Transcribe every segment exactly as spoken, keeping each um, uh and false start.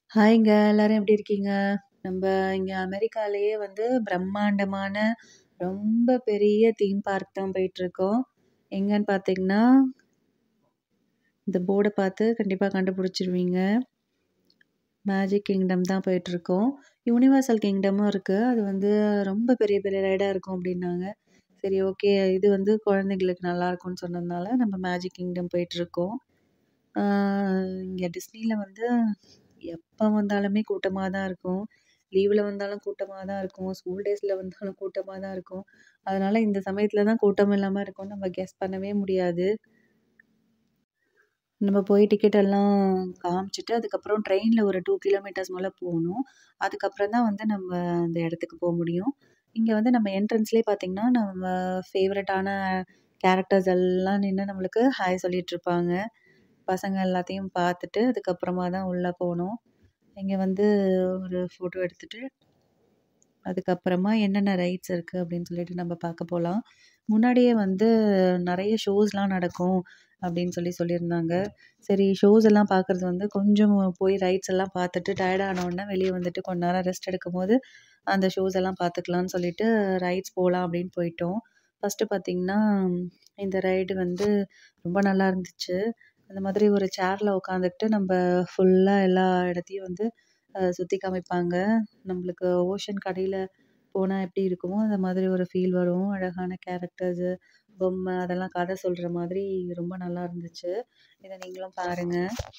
ஹாய்ங்க. எல்லாரும் எப்படி இருக்கீங்க? நம்ப இங்க அமெரிக்காலயே வந்து பிரம்மாண்டமான, ரொம்ப பெரிய தீம் பார்க் தான் போயிட்டுருக்கோம். எங்கன்னு பார்த்தீங்கன்னா, இந்த போர்ட பார்த்து கண்டிப்பா கண்டுபிடிச்சிருவீங்க. மேஜிக் கிங்டம் தான் போயிட்டுருக்கோம். யுனிவர்சல் கிங்டமும் இருக்கு. அது வந்து ரொம்ப பெரிய பெரிய ரைடா இருக்கும் அப்டின்னாங்க. சரி, ஓகே. இது வந்து குழந்தைங்களுக்கு நல்லாருக்கும்னு சொன்னதுனால, நம்ம மேஜிக் கிங்டம் போயிட்டுருக்கோம். ஆ இங்க டிஸ்னில வந்து எப்ப வந்தாலுமே கூட்டமா தான் இருக்கும். லீவ்ல வந்தாலும் கூட்டமா தான் இருக்கும். ஸ்கூல் டேஸ்ல வந்தாலும் கூட்டமா தான் இருக்கும். அதனால இந்த சமயத்துல தான் கூட்டம் இல்லாம இருக்கும்னு நம்ம கெஸ் பண்ணவே முடியாது. நம்ம போய் டிக்கெட் எல்லாம் காமிச்சுட்டு, அதுக்கப்புறம் ட்ரெயின்ல ஒரு ரெண்டு கிலோமீட்டர்ஸ் மேல போணும். அதுக்கப்புறம் தான் வந்து நம்ம அந்த இடத்துக்கு போ முடியும். இங்க வந்து நம்ம என்ட்ரன்ஸ்லயே பார்த்தீங்கன்னா, நம்ம ஃபேவரட்டான கேரக்டர்ஸ் எல்லாம் நின்னு நம்மளுக்கு ஹாய் சொல்லிட்டுருப்பாங்க. பசங்க எல்லாத்தையும் பார்த்துட்டு, அதுக்கப்புறமா தான் உள்ள போணும். இங்க வந்து ஒரு ஃபோட்டோ எடுத்துட்டு, அதுக்கப்புறமா என்னென்ன ரைட்ஸ் இருக்கு அப்படின்னு சொல்லிட்டு நம்ம பார்க்க போலாம். முன்னாடியே வந்து நெறைய ஷோஸ்லாம் நடக்கும் அப்படின்னு சொல்லி சொல்லியிருந்தாங்க. சரி, ஷோஸ் எல்லாம் பார்க்குறது வந்து கொஞ்சம் போய் ரைட்ஸ் எல்லாம் பார்த்துட்டு டயர்ட் ஆன உடனே வெளிய வந்துட்டு கொஞ்ச நேரம் ரெஸ்ட் எடுக்கும்போது, அந்த ஷோஸ் எல்லாம் பார்த்துக்கலான்னு சொல்லிட்டு ரைட்ஸ் போலாம் அப்படின்னு போயிட்டோம். ஃபர்ஸ்ட்டு பார்த்தீங்கன்னா, இந்த ரைடு வந்து ரொம்ப நல்லா இருந்துச்சு. அந்த மாதிரி ஒரு சேர்ல உட்காந்துக்கிட்டு நம்ப ஃபுல்லா எல்லா இடத்தையும் வந்து அ சுத்தி காமிப்பாங்க. நம்மளுக்கு ஓஷனுக்கு அடியில போனா எப்படி இருக்குமோ, அந்த மாதிரி ஒரு ஃபீல் வரும். அழகான கேரக்டர்ஸு, பொம்மை அதெல்லாம் கதை சொல்ற மாதிரி ரொம்ப நல்லா இருந்துச்சு. இத நீங்களும் பாருங்க.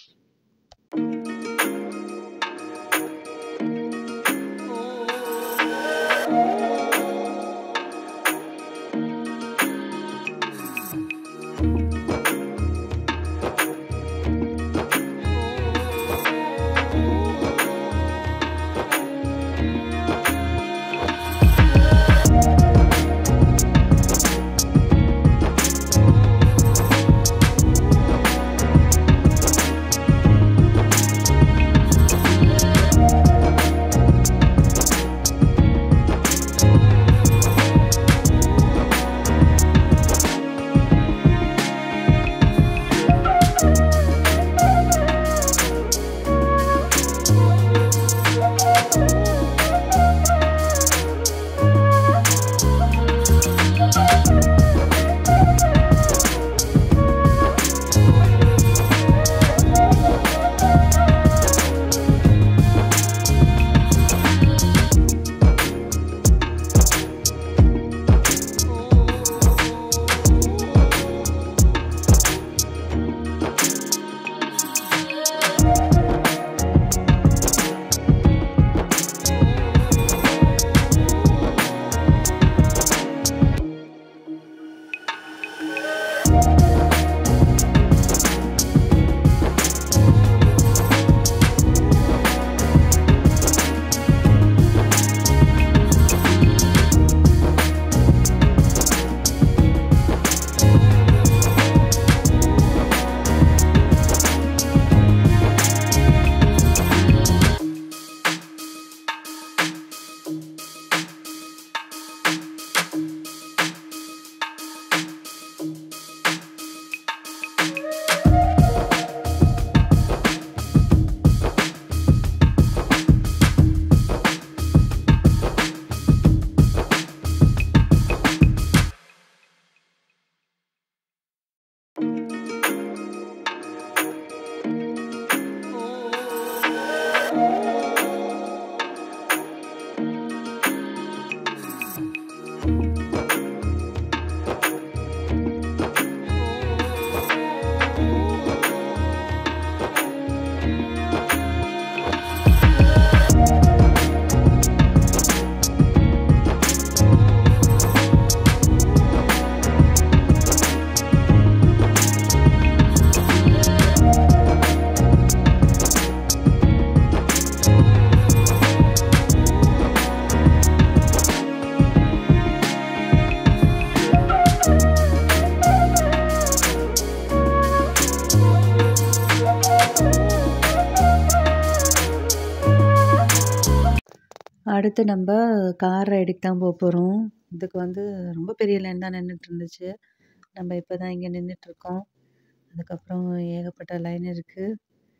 அடுத்து நம்ப கார் ரைடுக்கு தான் போப்போறோம். இதுக்கு வந்து ரொம்ப பெரிய லைன் தான் நின்னுட்டுருந்துச்சு. நம்ம இப்ப தான் இங்க நின்னுட்டுருக்கோம். அதுக்கப்புறம் ஏகப்பட்ட லைன் இருக்கு.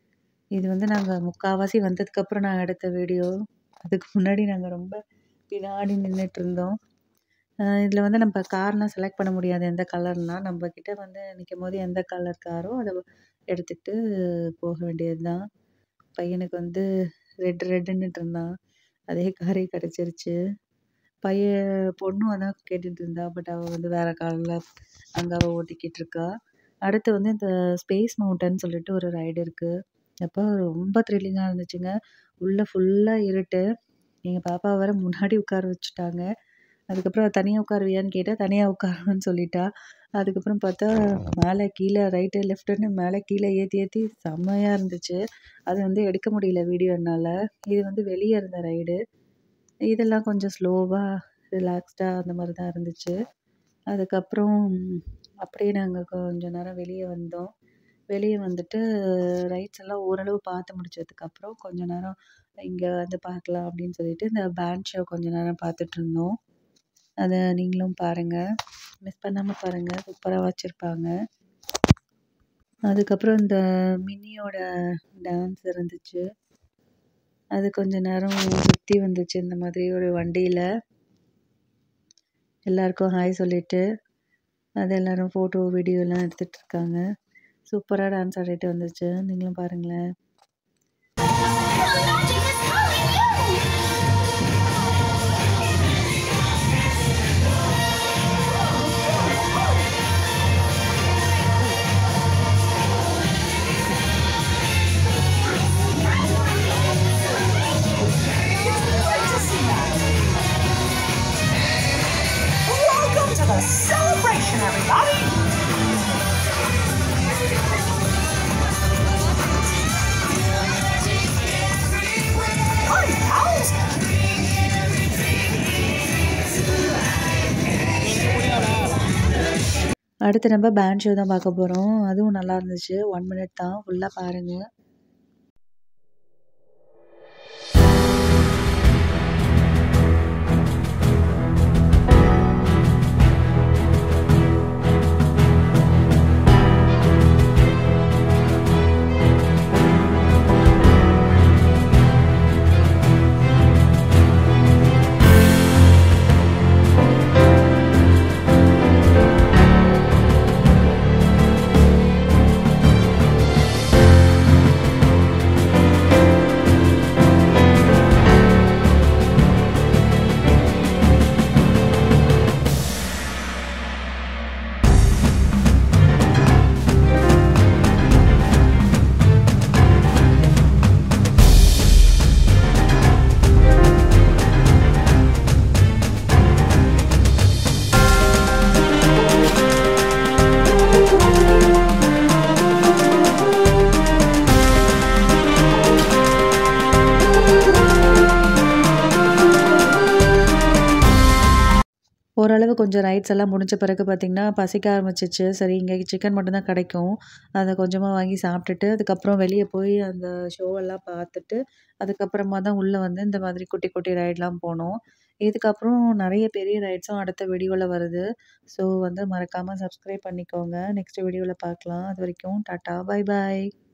இது வந்து நாங்க முக்காவாசி வந்ததுக்கப்புறம் நான் எடுத்த வீடியோ. அதுக்கு முன்னாடி நாங்க ரொம்ப பின்னாடி நின்னுட்டுருந்தோம். அ இதில வந்து நம்ப கார்லாம் செலக்ட் பண்ண முடியாது எந்த கலர்னா. நம்ப கிட்ட வந்து நிக்கும்போது எந்த கலர் காரோ அத எடுத்துட்டு போக வேண்டியது தான். பையனுக்கு வந்து ரெட் ரெட்டுன்னுட்டு இருந்தான். அதே காரே கிடைச்சிருச்சு. பையன் பொண்ணும் அதான் கேட்டுட்டு இருந்தா. பட் அவ வந்து வேற கார்ல அங்க அவ ஓட்டிக்கிட்டு இருக்கா. அடுத்து வந்து இந்த ஸ்பேஸ் மவுண்டன் சொல்லிட்டு ஒரு ரைடு இருக்கு. அப்ப ரொம்ப த்ரில்லிங்கா இருந்துச்சுங்க. உள்ள ஃபுல்லா இருட்டு. எங்க பாப்பாவ வேற முன்னாடி உட்கார வச்சுட்டாங்க. அதுக்கப்புறம் தனியா உட்காருவியான்னு கேட்டா, தனியா உட்காருவேன்னு சொல்லிட்டா. அதுக்கப்புறம் பார்த்தா மேல கீழ ரைட்டு, லெஃப்ட்டுன்னு மேல கீழ ஏத்தி ஏத்தி செம்மையா இருந்துச்சு. அது வந்து எடுக்க முடியல வீடியோ என்னால. இது வந்து வெளிய இருந்த ரைடு. இதெல்லாம் கொஞ்சம் ஸ்லோவா, ரிலாக்ஸ்டா அந்த மாரி தான் இருந்துச்சு. அதுக்கப்புறம் அப்படியே நாங்க கொஞ்ச நேரம் வெளிய வந்தோம். வெளிய வந்துட்டு ரைட்ஸ் எல்லாம் ஓரளவு பார்த்து முடிச்சதுக்கப்புறம், கொஞ்ச நேரம் இங்க வந்து பார்க்கலாம் அப்படின்னு சொல்லிட்டு, இந்த பேண்ட் ஷோ கொஞ்ச நேரம் பார்த்துட்டுருந்தோம். அத நீங்களும் பாருங்க. மிஸ் பண்ணாம பாருங்க. சூப்பரா வச்சிருப்பாங்க. அதுக்கப்புறம் இந்த மினியோட டான்ஸ் இருந்துச்சு. அது கொஞ்ச நேரம் சுத்தி வந்துச்சு இந்த மாதிரி ஒரு வண்டியில. எல்லாருக்கும் ஹாய் சொல்லிட்டு, அது எல்லாரும் ஃபோட்டோ, வீடியோலாம் எடுத்துட்டு இருக்காங்க. சூப்பரா டான்ஸ் ஆடிட்டு வந்துச்சு. நீங்களும் பாருங்களேன். Welcome to the celebration, everybody! Hi, pals! அடுத்து நம்ம பேண்ட் ஷோ தான் பார்க்க போறோம். அதுவும் நல்லா இருந்துச்சு. ஒரு மினிட் தான். ஃபுல்லா பாருங்க. ஓரளவு கொஞ்சம் ரைட்ஸ் எல்லாம் முடிஞ்ச பிறகு பார்த்தீங்கன்னா, பசிக்க ஆரம்பிச்சுச்சு. சரி இங்க சிக்கன் மட்டும் தான் கிடைக்கும். அத கொஞ்சமா வாங்கி சாப்பிட்டுட்டு, அதுக்கப்புறம் வெளிய போய் அந்த ஷோவெல்லாம் பார்த்துட்டு, அதுக்கப்புறமா தான் உள்ள வந்து இந்த மாதிரி குட்டி, குட்டி ரைட்லாம் போனோம். இதுக்கப்புறம் நெறைய பெரிய ரைட்ஸும் அடுத்த வீடியோல வருது. ஸோ வந்து மறக்காம சப்ஸ்கிரைப் பண்ணிக்கோங்க. நெக்ஸ்ட் வீடியோல பார்க்கலாம். அதுவரைக்கும் டாடா, பாய் பாய்.